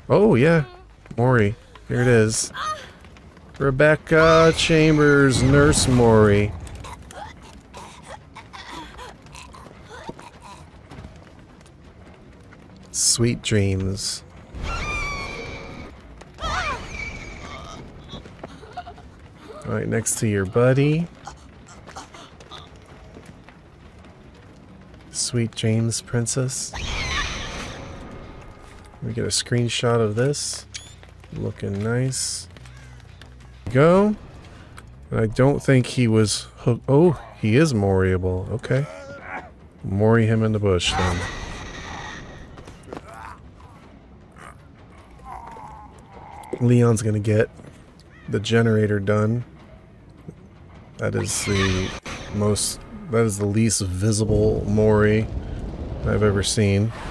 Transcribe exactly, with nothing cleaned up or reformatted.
Oh, yeah. Mori. Here it is. Rebecca Chambers, Nurse Mori. Sweet dreams. Alright, next to your buddy. Sweet dreams, princess. We get a screenshot of this. Looking nice. Go. I don't think he was hooked. Oh, he is Moriable. Okay. Mori him in the bush then. Leon's gonna get the generator done. That is the most, that is the least visible Mori I've ever seen.